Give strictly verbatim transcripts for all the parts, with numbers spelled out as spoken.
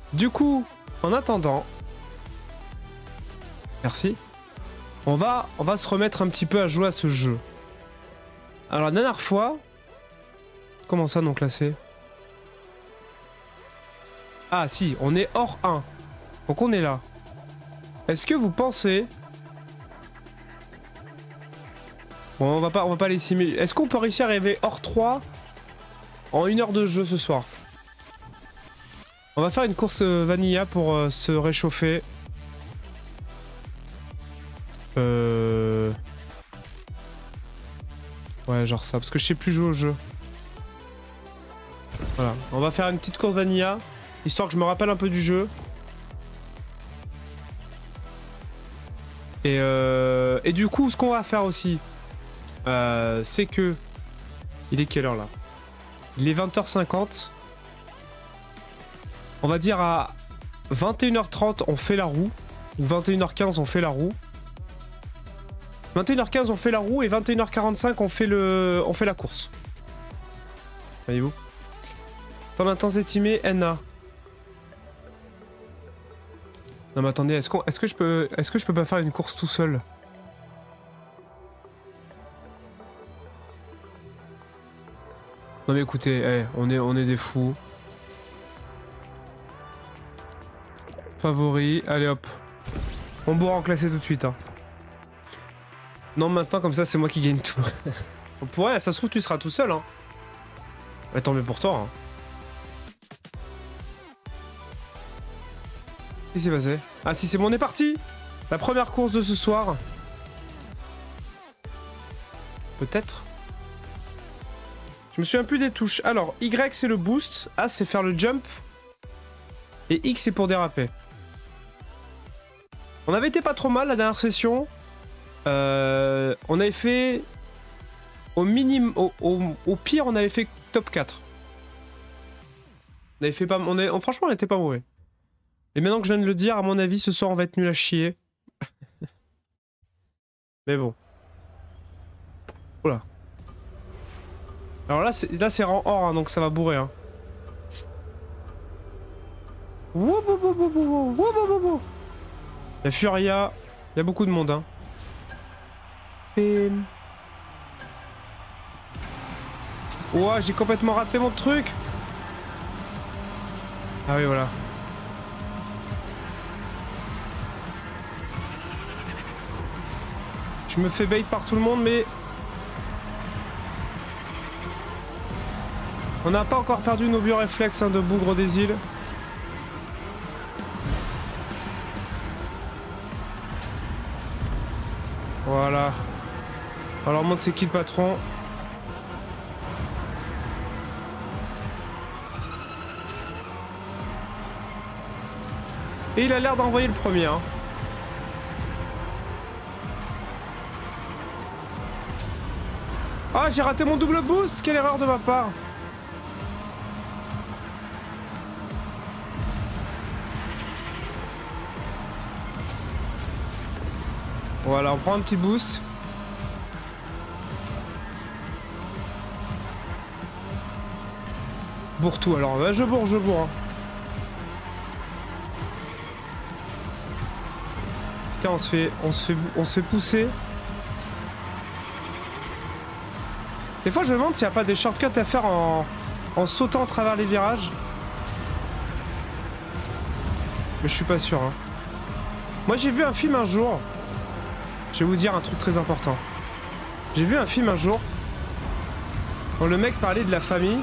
Du coup, en attendant... Merci. On va, on va se remettre un petit peu à jouer à ce jeu. Alors la dernière fois... Comment ça non classé? Ah si, on est hors un. Donc on est là. Est-ce que vous pensez... Bon, on va pas, on va pas les simuler. Est-ce qu'on peut réussir à arriver hors trois en une heure de jeu ce soir? On va faire une course vanilla pour euh, se réchauffer. Euh... Ouais, genre ça, parce que je sais plus jouer au jeu. Voilà, on va faire une petite course vanilla, histoire que je me rappelle un peu du jeu. Et, euh... Et du coup, ce qu'on va faire aussi, euh, c'est que... Il est quelle heure là? Il est vingt heures cinquante. On va dire à vingt et une heures trente, on fait la roue. Ou vingt et une heures quinze, on fait la roue. vingt et une heures quinze, on fait la roue. Et vingt et une heures quarante-cinq, on fait, le... on fait la course. Voyez-vous? Temps d'intense estimé, N A. Non mais attendez, est-ce qu'on, est-ce que je peux, est-ce que je peux pas faire une course tout seul? Non mais écoutez, hey, on est, on est des fous. Favori, allez hop. On bourre en classé tout de suite. Hein. Non maintenant comme ça c'est moi qui gagne tout. On pourrait, ça se trouve tu seras tout seul. Hein. Mais tant mieux pour toi. Hein. Qu'est-ce qui s'est passé? Ah si c'est bon, on est parti. La première course de ce soir. Peut-être. Je me souviens plus des touches. Alors, Y c'est le boost, A c'est faire le jump, et X c'est pour déraper. On avait été pas trop mal la dernière session. Euh, on avait fait... Au minimum... Au, au, au pire, on avait fait top quatre. On avait fait pas... On est, franchement, on était pas mauvais. Et maintenant que je viens de le dire, à mon avis, ce soir, on va être nul à chier. Mais bon. Oula. Alors là, c'est là c'est rang or, hein, donc ça va bourrer. Hein. Il y a Furia, il y a beaucoup de monde. Hein. Et... Ouah, j'ai complètement raté mon truc. Ah oui, voilà. Je me fais bait par tout le monde, mais... On n'a pas encore perdu nos vieux réflexes hein, de bougre des îles. Voilà. Alors montre c'est qui le patron. Et il a l'air d'envoyer le premier. Hein. Ah, j'ai raté mon double boost. Quelle erreur de ma part. Voilà, on prend un petit boost. Bourre tout alors. Ouais, je bourre, je bourre. Hein. Putain, on se fait, on se fait, on se fait pousser. Des fois, je me demande s'il n'y a pas des shortcuts à faire en, en sautant à travers les virages. Mais je suis pas sûr. Hein. Moi, j'ai vu un film un jour. Je vais vous dire un truc très important. J'ai vu un film un jour où le mec parlait de la famille.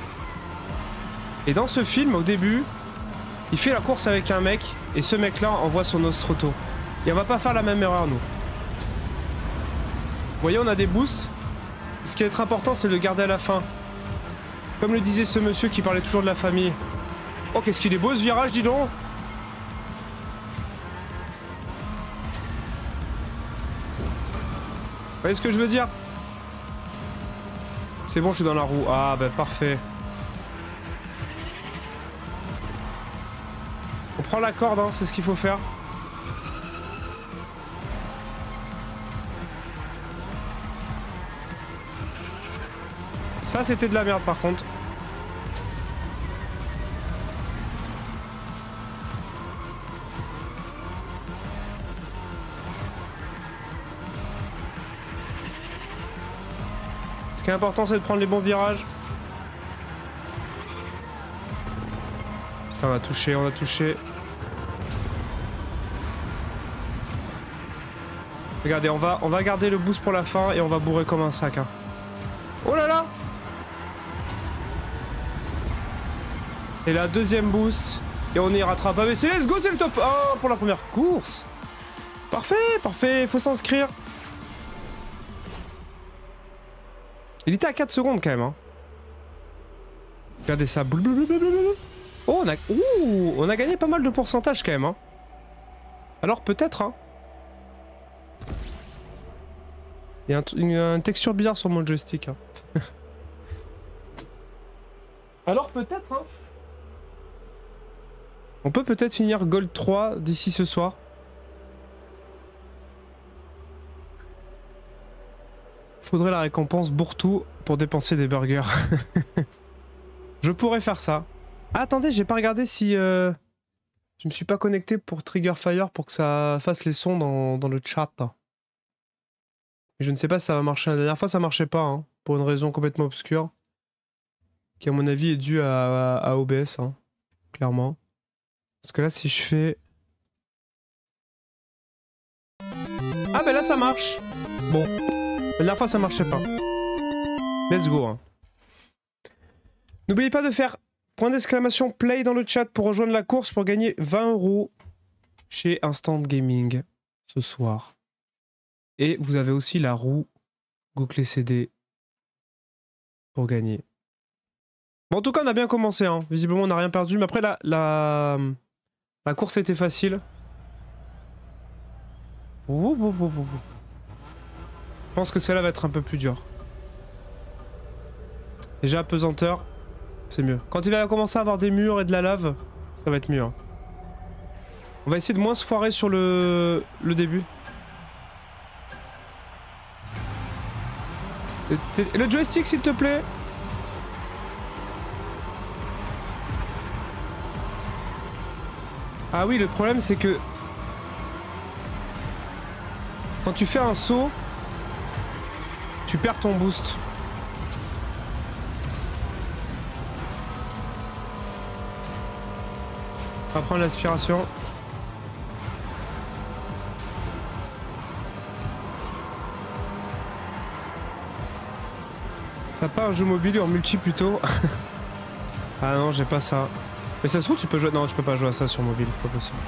Et dans ce film, au début, il fait la course avec un mec et ce mec-là envoie son os trop tôt. Et on va pas faire la même erreur, nous. Vous voyez, on a des boosts. Ce qui est important, c'est de le garder à la fin. Comme le disait ce monsieur qui parlait toujours de la famille. Oh, qu'est-ce qu'il est beau ce virage, dis donc! Vous voyez ce que je veux dire? C'est bon, je suis dans la roue. Ah, bah parfait. On prend la corde, hein, c'est ce qu'il faut faire. Ça, c'était de la merde, par contre. qui est important, c'est de prendre les bons virages. Putain, on a touché, on a touché. Regardez, on va, on va garder le boost pour la fin et on va bourrer comme un sac. Hein. Oh là là! Et la deuxième boost. Et on y rattrape. Ah mais c'est let's go, c'est le top un pour la première course. Parfait, parfait, faut s'inscrire. Il était à quatre secondes quand même. Hein. Regardez ça. Oh, on a... Ouh, on a gagné pas mal de pourcentage quand même. Hein. Alors peut-être... Hein. Il y a un une, une texture bizarre sur mon joystick. Hein. Alors peut-être... Hein. On peut peut-être finir Gold trois d'ici ce soir. Faudrait la récompense Bourtou pour dépenser des burgers. Je pourrais faire ça. Ah, attendez, j'ai pas regardé si... Euh... Je me suis pas connecté pour Trigger Fire pour que ça fasse les sons dans, dans le chat. Et je ne sais pas si ça va marcher. La dernière fois, ça marchait pas, hein, pour une raison complètement obscure. Qui, à mon avis, est due à, à, à O B S, hein, clairement. Parce que là, si je fais... Ah, ben là, ça marche. Bon. La dernière fois, ça marchait pas. Let's go. Hein. N'oubliez pas de faire point d'exclamation play dans le chat pour rejoindre la course pour gagner vingt euros chez Instant Gaming ce soir. Et vous avez aussi la roue Google C D pour gagner. Bon, en tout cas, on a bien commencé. Hein. Visiblement, on n'a rien perdu. Mais après, la, la, la course était facile. Ouh, ouh, ouh, ouh. Je pense que celle-là va être un peu plus dure. Déjà, pesanteur, c'est mieux. Quand il va commencer à avoir des murs et de la lave, ça va être mieux. Hein. On va essayer de moins se foirer sur le, le début. Et, et le joystick, s'il te plaît. Ah oui, le problème, c'est que... Quand tu fais un saut... Tu perds ton boost. On va prendre l'aspiration. T'as pas un jeu mobile ou en multi plutôt? Ah non, j'ai pas ça. Mais ça se trouve, tu peux jouer... Non, tu peux pas jouer à ça sur mobile, c'est pas possible.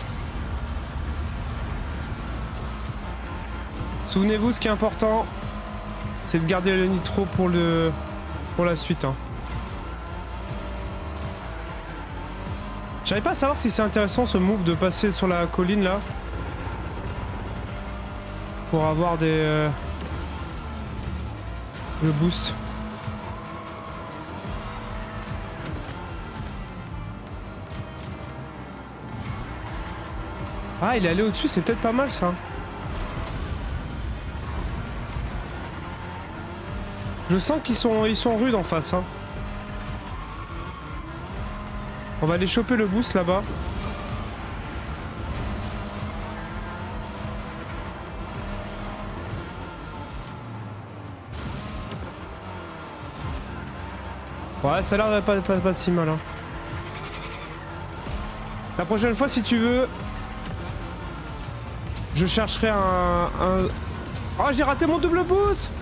Souvenez-vous, ce qui est important... c'est de garder le nitro pour le pour la suite. Hein. J'arrive pas à savoir si c'est intéressant ce move de passer sur la colline là. Pour avoir des... Euh, le boost. Ah, il est allé au-dessus, c'est peut-être pas mal ça. Je sens qu'ils sont, ils sont rudes en face. Hein. On va aller choper le boost là-bas. Ouais, ça a l'air pas, pas, pas si mal. Hein. La prochaine fois, si tu veux, je chercherai un... un... Oh, j'ai raté mon double boost!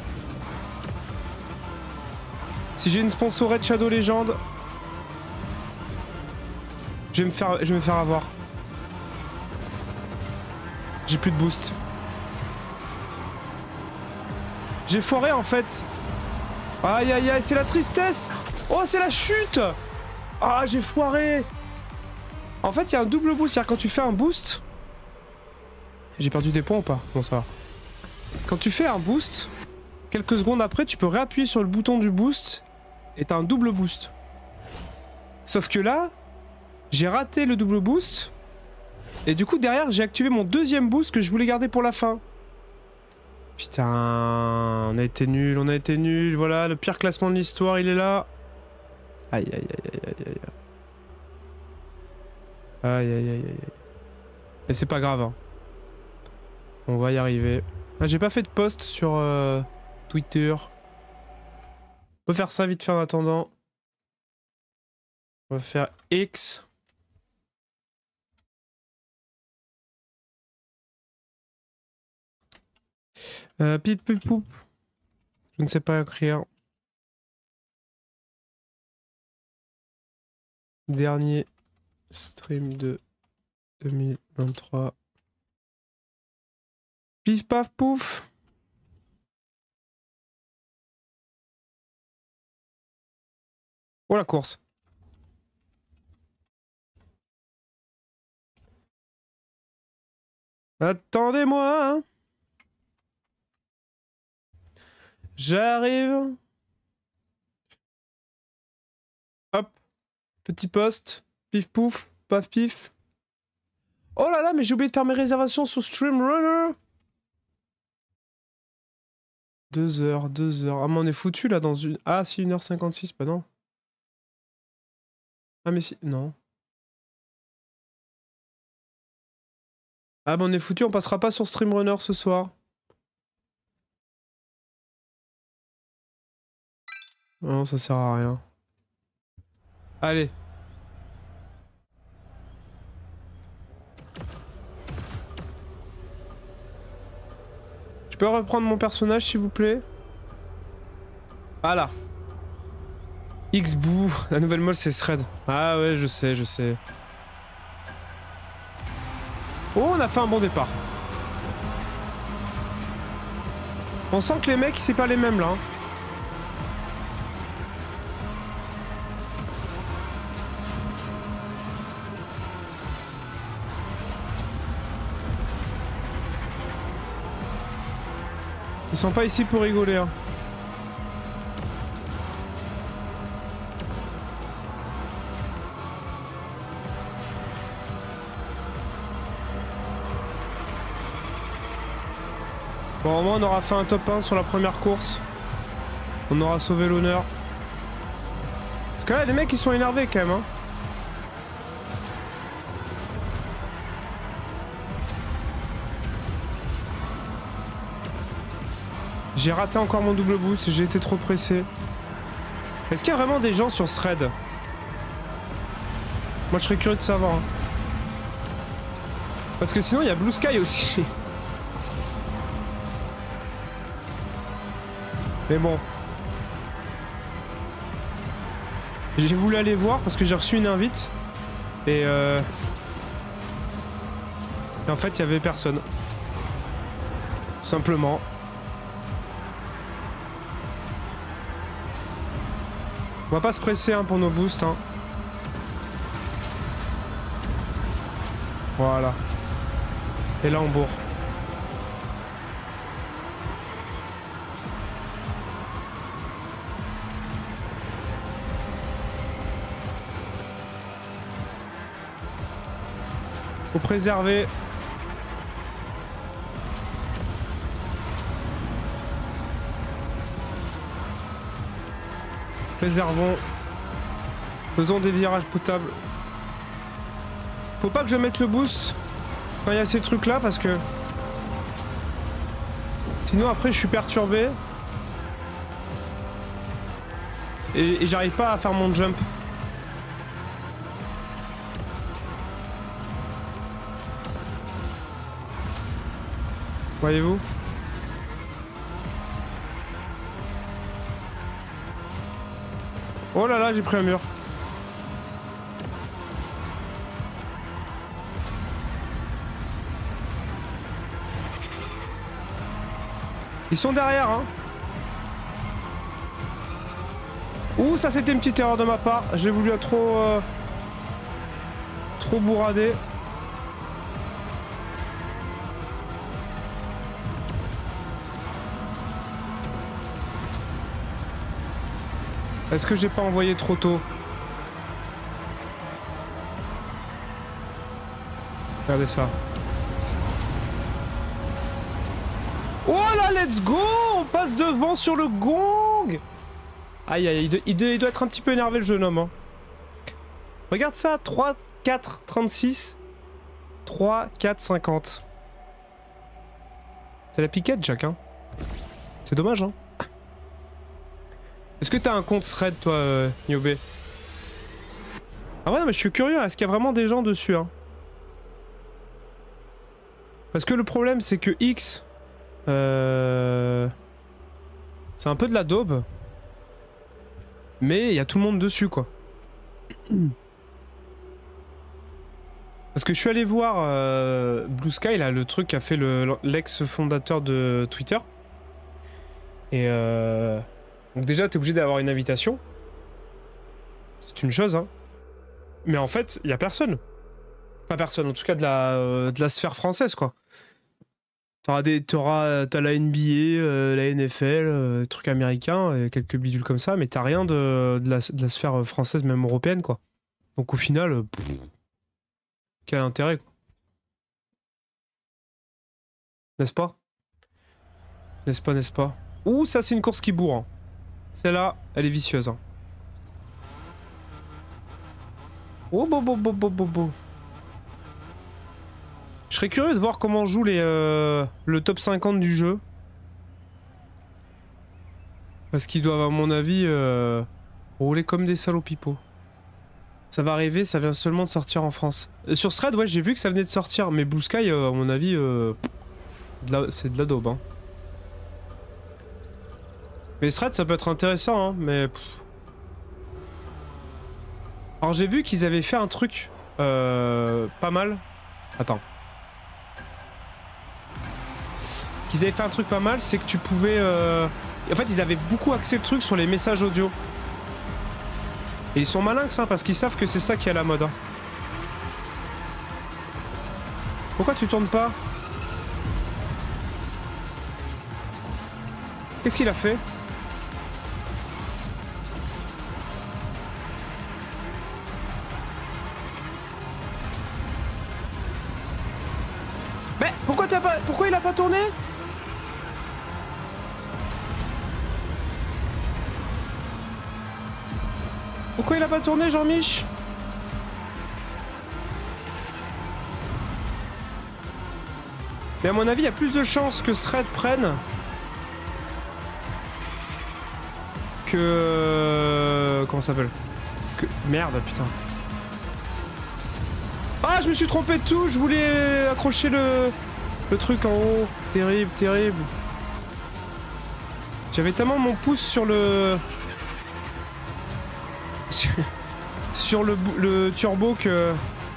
Si j'ai une sponsorette Shadow Legend, je vais me faire, je vais me faire avoir. J'ai plus de boost. J'ai foiré en fait. Aïe aïe aïe, c'est la tristesse. Oh, c'est la chute. Ah, j'ai foiré. En fait, il y a un double boost. C'est-à-dire quand tu fais un boost... J'ai perdu des points ou pas? Bon, ça va. Quand tu fais un boost, quelques secondes après, tu peux réappuyer sur le bouton du boost et t'as un double boost. Sauf que là, j'ai raté le double boost et du coup, derrière, j'ai activé mon deuxième boost que je voulais garder pour la fin. Putain, on a été nul, on a été nul. Voilà, le pire classement de l'histoire, il est là. Aïe, aïe, aïe, aïe, aïe, aïe. Aïe, aïe, aïe, aïe. Mais c'est pas grave. Hein. On va y arriver. Ah, j'ai pas fait de post sur euh, Twitter. On peut faire ça vite fait en attendant. On va faire X. Euh, pip pip poup. Je ne sais pas écrire. Dernier stream de deux mille vingt-trois. Pif paf pouf. Oh la course. Attendez-moi. J'arrive. Hop. Petit poste. Pif pouf. Paf pif. Oh là là, mais j'ai oublié de faire mes réservations sur Streamrunner. Deux heures, deux heures. Ah mais on est foutu là dans une... Ah si, une heure cinquante-six, bah non. Ah mais si... Non. Ah bah on est foutu, on passera pas sur Streamrunner ce soir. Non, ça sert à rien. Allez. Je peux reprendre mon personnage s'il vous plaît? Voilà. X-Boo, la nouvelle molle c'est Shred. Ah ouais, je sais, je sais. Oh, on a fait un bon départ. On sent que les mecs, c'est pas les mêmes là. Hein. Ils sont pas ici pour rigoler. Hein. Bon, au moins on aura fait un top un sur la première course. On aura sauvé l'honneur. Parce que là, les mecs, ils sont énervés quand même. Hein. J'ai raté encore mon double boost, j'ai été trop pressé. Est-ce qu'il y a vraiment des gens sur Shred? Moi, je serais curieux de savoir. Hein. Parce que sinon, il y a Blue Sky aussi. Mais bon. J'ai voulu aller voir parce que j'ai reçu une invite. Et euh... Et en fait, il y avait personne. Tout simplement. On va pas se presser hein, pour nos boosts. Hein. Voilà. Et là, on bourre. Faut préserver. Préservons. Faisons des virages potables. Faut pas que je mette le boost quand il y a ces trucs là parce que sinon après je suis perturbé et, et j'arrive pas à faire mon jump. Voyez-vous? Oh là là, j'ai pris un mur. Ils sont derrière, hein. Ouh, ça c'était une petite erreur de ma part. J'ai voulu trop... Euh, trop bourrader. Est-ce que j'ai pas envoyé trop tôt? Regardez ça. Oh là, let's go! On passe devant sur le gong! Aïe aïe, il, de, il, de, il doit être un petit peu énervé le jeune homme. Hein. Regarde ça, trois, quatre, trente-six. trois, quatre, cinquante. C'est la piquette, Jack. Hein. C'est dommage, hein. Est-ce que t'as un compte thread, toi, euh, Niobé? Ah ouais, mais je suis curieux, est-ce qu'il y a vraiment des gens dessus, hein? Parce que le problème, c'est que X... Euh... C'est un peu de la daube. Mais il y a tout le monde dessus, quoi. Parce que je suis allé voir euh, Blue Sky, là, le truc qu'a fait l'ex-fondateur de Twitter. Et euh... Donc déjà, t'es obligé d'avoir une invitation. C'est une chose, hein. Mais en fait, il y a personne. Pas personne, en tout cas de la, euh, de la sphère française, quoi. T'auras des, t'auras, t'as la N B A, euh, la N F L, euh, des trucs américains, et quelques bidules comme ça, mais t'as rien de, de, la, de la sphère française, même européenne, quoi. Donc au final, euh, pff, quel intérêt, quoi. N'est-ce pas? N'est-ce pas, n'est-ce pas? Ouh, ça c'est une course qui bourre. Hein. Celle-là, elle est vicieuse. Hein. Oh, bo, bo, bo, bo, bo, bo. Je serais curieux de voir comment joue les, euh, le top cinquante du jeu. Parce qu'ils doivent, à mon avis, euh, rouler comme des salopipots. Ça va arriver, ça vient seulement de sortir en France. Euh, sur Thread, ouais, j'ai vu que ça venait de sortir, mais Blue Sky, euh, à mon avis, euh, c'est de la daube. Hein. Mais Thread, ça peut être intéressant, hein, mais... Pff. Alors j'ai vu qu'ils avaient fait un truc euh, pas mal. Attends. Qu'ils avaient fait un truc pas mal, c'est que tu pouvais... Euh... En fait, ils avaient beaucoup axé le truc sur les messages audio. Et ils sont malins que ça, parce qu'ils savent que c'est ça qui est à la mode. Hein. Pourquoi tu tournes pas? Qu'est-ce qu'il a fait? Mais pourquoi t'as pas... Pourquoi il a pas tourné? Pourquoi il a pas tourné, Jean-Mich? Mais à mon avis, il y a plus de chances que Thread prenne que... Comment ça s'appelle? Que... Merde, putain. Ah, je me suis trompé de tout, je voulais accrocher le... le truc en haut. Terrible, terrible. J'avais tellement mon pouce sur le... sur le, le turbo que...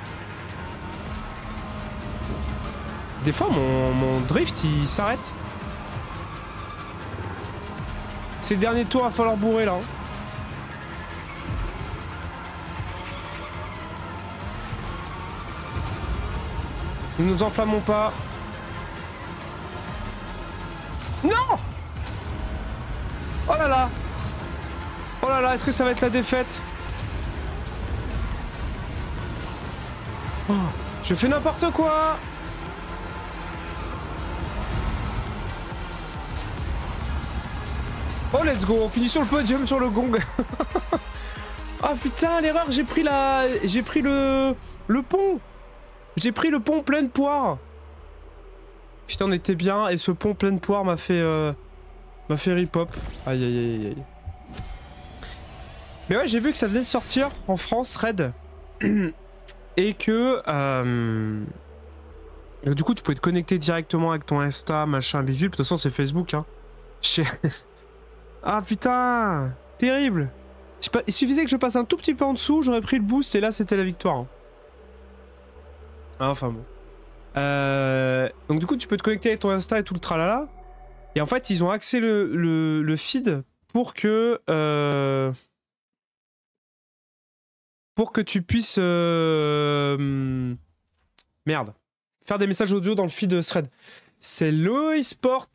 Des fois, mon, mon drift, il s'arrête. C'est le dernier tour, il va falloir bourrer, là. Ne nous enflammons pas. Non! Oh là là! Oh là là, est-ce que ça va être la défaite? Oh, je fais n'importe quoi! Oh, let's go, on finit sur le podium, sur le gong. Ah putain, l'erreur, j'ai pris la... J'ai pris le... Le pont. J'ai pris le pont plein de poire. Putain, on était bien, et ce pont plein de poire m'a fait... Euh... m'a fait rip-hop. Aïe, aïe, aïe, aïe. Mais ouais, j'ai vu que ça venait de sortir en France, Red. Et que... Euh... Du coup, tu pouvais te connecter directement avec ton Insta, machin, bidule. De toute façon, c'est Facebook, hein. Ah putain, terrible. Pas... Il suffisait que je passe un tout petit peu en dessous, j'aurais pris le boost et là c'était la victoire. Hein. Ah, enfin bon. Euh... Donc du coup tu peux te connecter avec ton Insta et tout le tralala. Et en fait ils ont axé le, le, le feed pour que... Euh... Pour que tu puisses... Euh... Merde. Faire des messages audio dans le feed de Thread. C'est le e-sport...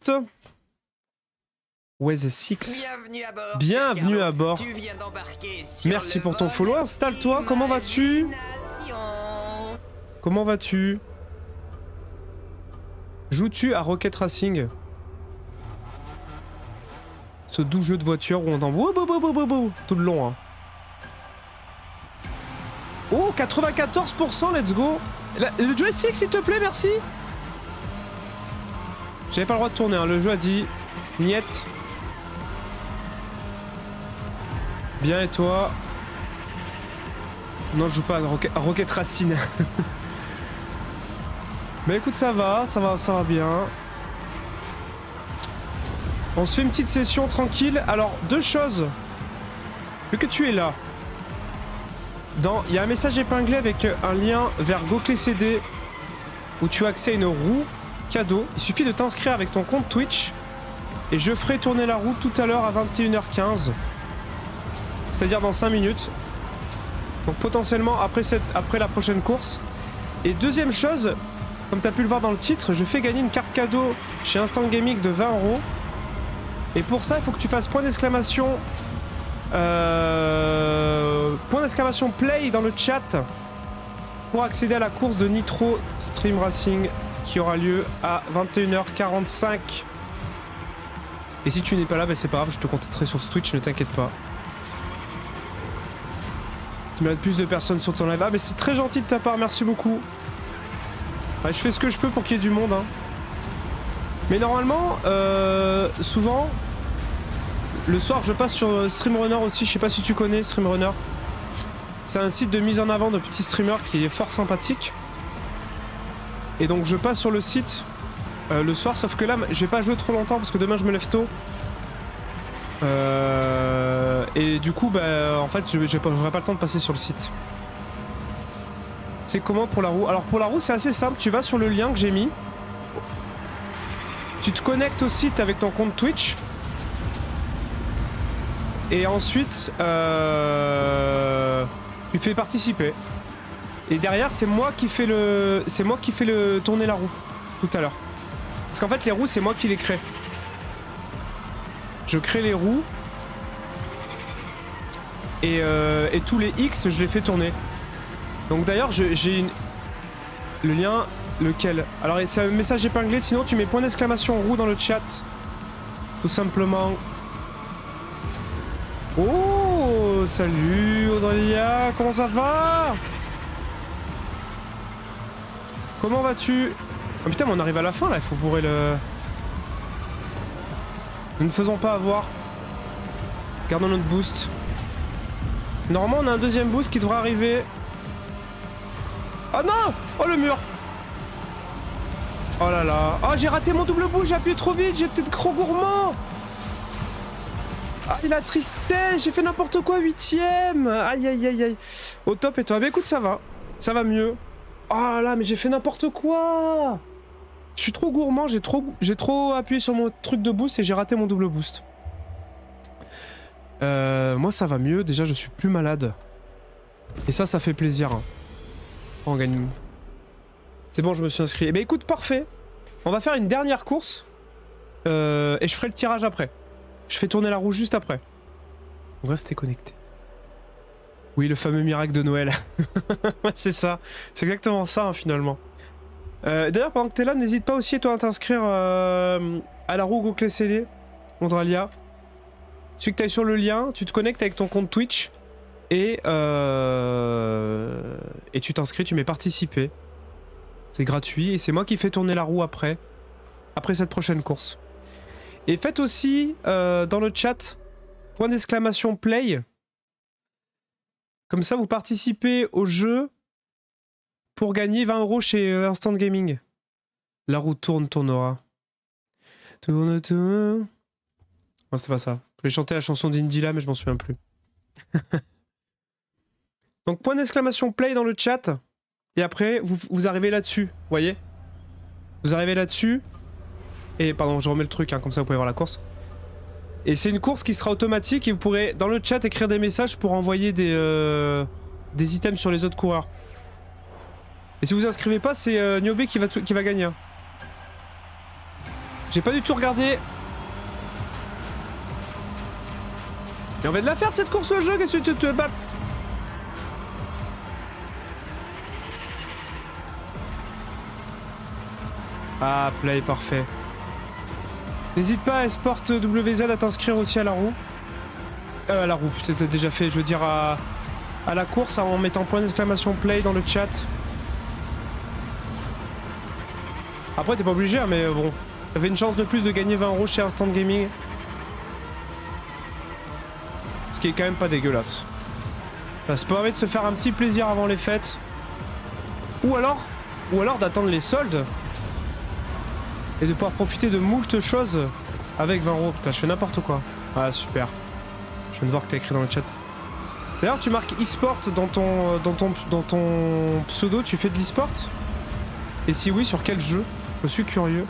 Wes six. Bienvenue à bord. Bienvenue à bord. Tu viens d'embarquer sur Merci le pour ton vol follow. Installe-toi. Comment vas-tu? Comment vas-tu? Joues-tu à Rocket Racing? Ce doux jeu de voiture où on en... tout le long. Hein. Oh, quatre-vingt-quatorze pour cent, let's go. La... Le joystick, s'il te plaît, merci. J'avais pas le droit de tourner. Hein. Le jeu a dit... Niet. Bien et toi? Non, je joue pas à Rocket, à Rocket Racine. Mais écoute, ça va, ça va, ça va bien. On se fait une petite session tranquille. Alors, deux choses. Vu que tu es là, dans, il y a un message épinglé avec un lien vers Goclé C D où tu as accès à une roue cadeau. Il suffit de t'inscrire avec ton compte Twitch et je ferai tourner la roue tout à l'heure à vingt et une heures quinze. C'est-à-dire dans cinq minutes. Donc potentiellement après, cette, après la prochaine course. Et deuxième chose, comme tu as pu le voir dans le titre, je fais gagner une carte cadeau chez Instant Gaming de vingt euros. Et pour ça, il faut que tu fasses point d'exclamation... Euh, point d'exclamation play dans le chat pour accéder à la course de Nitro Stream Racing qui aura lieu à vingt et une heures quarante-cinq. Et si tu n'es pas là, ben c'est pas grave, je te contacterai sur Twitch, ne t'inquiète pas. Tu mets plus de personnes sur ton live. Ah mais c'est très gentil de ta part, merci beaucoup. Ouais, je fais ce que je peux pour qu'il y ait du monde. Hein. Mais normalement, euh, souvent, le soir je passe sur Streamrunner aussi, je sais pas si tu connais Streamrunner. C'est un site de mise en avant de petits streamers qui est fort sympathique. Et donc je passe sur le site euh, le soir, sauf que là je vais pas jouer trop longtemps parce que demain je me lève tôt. Euh, et du coup bah en fait j'aurai pas le temps de passer sur le site. C'est comment pour la roue? Alors pour la roue c'est assez simple, tu vas sur le lien que j'ai mis. Tu te connectes au site avec ton compte Twitch. Et ensuite euh, tu fais participer. Et derrière c'est moi qui fais le. C'est moi qui fais le tourner la roue tout à l'heure. Parce qu'en fait les roues c'est moi qui les crée. Je crée les roues. Et, euh, et tous les X je les fais tourner. Donc d'ailleurs j'ai une... le lien, lequel? Alors c'est un message épinglé, sinon tu mets point d'exclamation roue dans le chat. Tout simplement. Oh, salut Audrelia, comment ça va? Comment vas-tu? Oh putain mais on arrive à la fin là, il faut bourrer le... Nous ne faisons pas avoir. Gardons notre boost. Normalement on a un deuxième boost qui devra arriver. Oh non! Oh le mur! Oh là là! Oh j'ai raté mon double boost, j'ai appuyé trop vite, j'ai peut-être trop gourmand! Ah la tristesse, j'ai fait n'importe quoi, huitième! Aïe aïe aïe aïe! Au top et toi? Bah écoute ça va, ça va mieux. Oh là mais j'ai fait n'importe quoi! Je suis trop gourmand, j'ai trop, j'ai trop appuyé sur mon truc de boost et j'ai raté mon double boost. Euh, moi ça va mieux, déjà je suis plus malade. Et ça, ça fait plaisir. Hein. On gagne. C'est bon, je me suis inscrit. Eh ben écoute, parfait. On va faire une dernière course. Euh, et je ferai le tirage après. Je fais tourner la roue juste après. On va rester connecté. Oui, le fameux miracle de Noël. C'est ça. C'est exactement ça, hein, finalement. Euh, D'ailleurs, pendant que t'es là, n'hésite pas aussi toi à t'inscrire euh, à la roue Goclé C D, Mondralia. Tu sais que t'ailles sur le lien, tu te connectes avec ton compte Twitch et euh, et tu t'inscris, tu mets participer. C'est gratuit et c'est moi qui fais tourner la roue après, après cette prochaine course. Et faites aussi euh, dans le chat point d'exclamation play. Comme ça, vous participez au jeu pour gagner vingt euros chez euh, Instant Gaming. La roue tourne, tournera. Tourne, tourne. Non, c'était pas ça. Je voulais chanter la chanson d'Indila, mais je m'en souviens plus. Donc, point d'exclamation play dans le chat. Et après, vous, vous arrivez là-dessus. Vous voyez? Vous arrivez là-dessus. Et pardon, je remets le truc, hein, comme ça vous pouvez voir la course. Et c'est une course qui sera automatique et vous pourrez, dans le chat, écrire des messages pour envoyer des, euh, des items sur les autres coureurs. Et si vous inscrivez pas, c'est euh, Niobé qui va, qui va gagner. Hein. J'ai pas du tout regardé. Et on va de la faire cette course le jeu, qu'est-ce que tu te bats? Ah, play, parfait. N'hésite pas à Esport W Z à t'inscrire aussi à la roue. Euh, à la roue, c'est déjà fait, je veux dire à, à la course en mettant point d'exclamation play dans le chat. Après, t'es pas obligé, hein, mais bon, ça fait une chance de plus de gagner vingt euros chez Instant Gaming. Ce qui est quand même pas dégueulasse. Ça se permet de se faire un petit plaisir avant les fêtes. Ou alors, ou alors d'attendre les soldes. Et de pouvoir profiter de moult choses avec vingt euros. Putain, je fais n'importe quoi. Ah, super. Je viens de voir que t'as écrit dans le chat. D'ailleurs, tu marques e-sport dans ton, dans, ton, dans ton pseudo, tu fais de l'e-sport? Et si oui, sur quel jeu? Je suis curieux.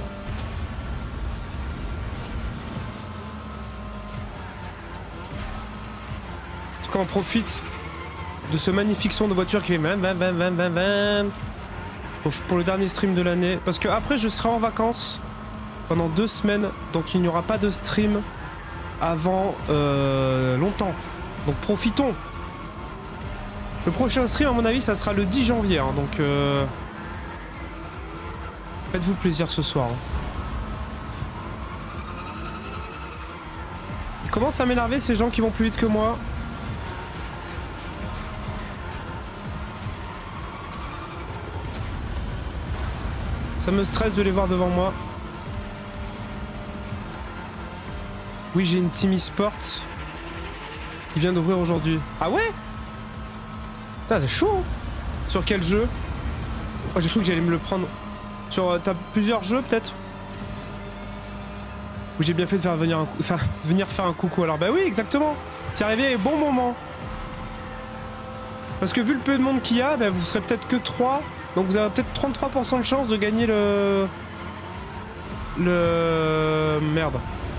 En tout cas, on profite de ce magnifique son de voiture qui fait bam bam bam bam bam bam pour le dernier stream de l'année. Parce que après, je serai en vacances pendant deux semaines, donc il n'y aura pas de stream avant euh, longtemps. Donc profitons. Le prochain stream, à mon avis, ça sera le dix janvier. Hein, donc euh... faites-vous plaisir ce soir. Hein. Ils commencent à m'énerver ces gens qui vont plus vite que moi. Ça me stresse de les voir devant moi. Oui, j'ai une team e-sport qui vient d'ouvrir aujourd'hui. Ah ouais? Putain, c'est chaud. Hein. Sur quel jeu? Oh, j'ai cru que j'allais me le prendre. Sur, euh, t'as plusieurs jeux peut-être? Où j'ai bien fait de faire venir, un, enfin, venir faire un coucou. Alors bah oui, exactement. C'est arrivé au bon moment. Parce que vu le peu de monde qu'il y a, bah, vous serez peut-être que trois. Donc vous avez peut-être trente-trois pour cent de chance de gagner le... Le... Merde.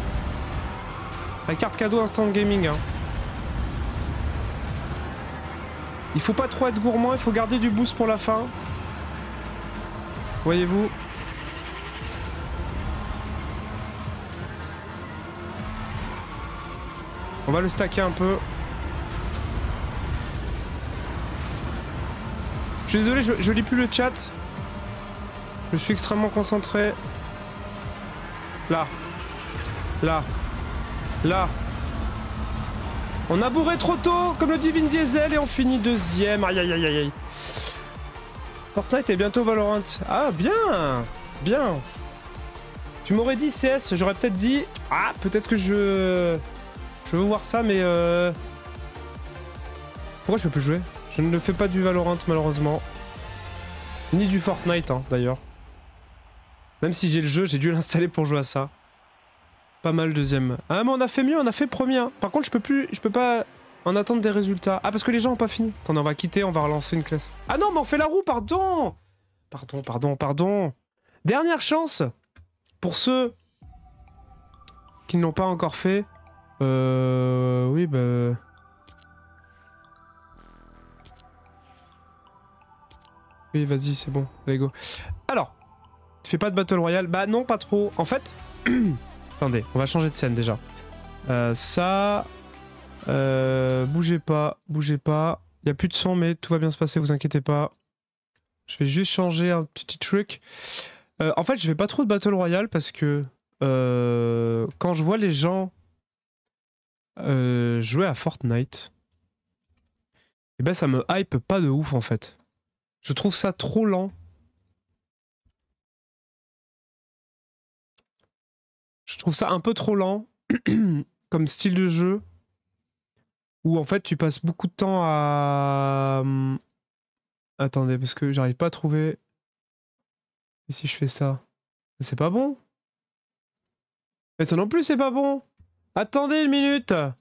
La carte cadeau Instant Gaming. Hein. Il faut pas trop être gourmand, il faut garder du boost pour la fin. Voyez-vous. On va le stacker un peu. Je suis désolé, je, je lis plus le chat. Je suis extrêmement concentré. Là. Là. Là. On a bourré trop tôt, comme le dit Vin Diesel, et on finit deuxième. Aïe aïe aïe aïe aïe. Fortnite est bientôt Valorant. Ah, bien. Bien. Tu m'aurais dit C S, j'aurais peut-être dit... Ah, peut-être que je... Je veux voir ça, mais... Euh... Pourquoi je peux plus jouer? Je ne fais pas du Valorant malheureusement. Ni du Fortnite hein, d'ailleurs. Même si j'ai le jeu, j'ai dû l'installer pour jouer à ça. Pas mal deuxième. Ah mais on a fait mieux, on a fait premier. Hein. Par contre je peux plus, je peux pas en attendre des résultats. Ah parce que les gens ont pas fini. Attendez, on va quitter, on va relancer une classe. Ah non mais on fait la roue, pardon. Pardon, pardon, pardon. Dernière chance pour ceux qui ne l'ont pas encore fait. Euh... Oui bah... Oui, vas-y, c'est bon. Allez, go. Alors, tu fais pas de Battle Royale? Bah non, pas trop. En fait... Attendez, on va changer de scène, déjà. Euh, ça... Euh, bougez pas, bougez pas. Il n'y a plus de son, mais tout va bien se passer, vous inquiétez pas. Je vais juste changer un petit truc. Euh, en fait, je fais pas trop de Battle Royale parce que... Euh, quand je vois les gens... Euh, jouer à Fortnite... Et ben ça me hype pas de ouf, en fait. Je trouve ça trop lent. Je trouve ça un peu trop lent comme style de jeu où en fait tu passes beaucoup de temps à... Attendez, parce que j'arrive pas à trouver... Et si je fais ça? C'est pas bon? Mais ça non plus c'est pas bon! Attendez une minute!